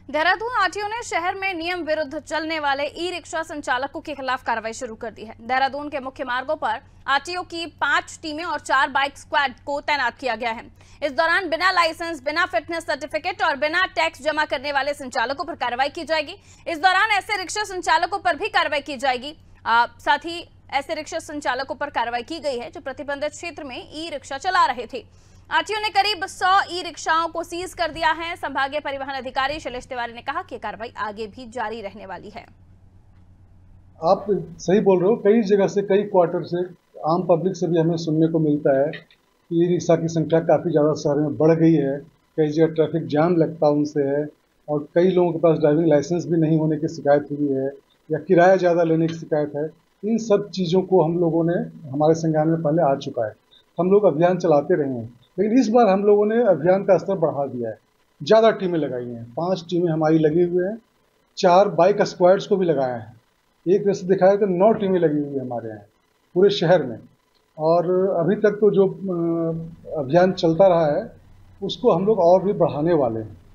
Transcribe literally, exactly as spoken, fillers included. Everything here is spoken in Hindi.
देहरादून आरटीओ ने शहर में नियम विरुद्ध चलने वाले ई रिक्शा संचालकों के खिलाफ कार्रवाई शुरू कर दी है। देहरादून के मुख्य मार्गों पर आरटीओ की पांच टीमें और चार बाइक स्क्वाड को तैनात किया गया है। इस दौरान बिना लाइसेंस, बिना फिटनेस सर्टिफिकेट और बिना टैक्स जमा करने वाले संचालकों पर कार्रवाई की जाएगी। इस दौरान ऐसे रिक्शा संचालकों पर भी कार्रवाई की जाएगी। आ, साथ ही ऐसे रिक्शा संचालकों पर कार्रवाई की गई है जो प्रतिबंधित क्षेत्र में ई रिक्शा चला रहे थे। आरटीओ ने करीब सौ ई रिक्शाओं को सीज कर दिया है। संभागीय परिवहन अधिकारी शैलेश तिवारी ने कहा कि कार्रवाई आगे भी जारी रहने वाली है। आप सही बोल रहे हो। कई जगह से, कई क्वार्टर से, आम पब्लिक से भी हमें सुनने को मिलता है कि ई रिक्शा की संख्या काफ़ी ज़्यादा शहर में बढ़ गई है। कई जगह ट्रैफिक जाम लगता उनसे है और कई लोगों के पास ड्राइविंग लाइसेंस भी नहीं होने की शिकायत हुई है या किराया ज़्यादा लेने की शिकायत है। इन सब चीज़ों को हम लोगों ने, हमारे संज्ञान में पहले आ चुका है। हम लोग अभियान चलाते रहे हैं, लेकिन इस बार हम लोगों ने अभियान का स्तर बढ़ा दिया है। ज़्यादा टीमें लगाई हैं, पांच टीमें हमारी लगी हुई हैं, चार बाइक स्क्वाड्स को भी लगाया है। एक वैसे दिखाया तो नौ टीमें लगी हुई है हमारे यहाँ पूरे शहर में। और अभी तक तो जो अभियान चलता रहा है उसको हम लोग और भी बढ़ाने वाले हैं।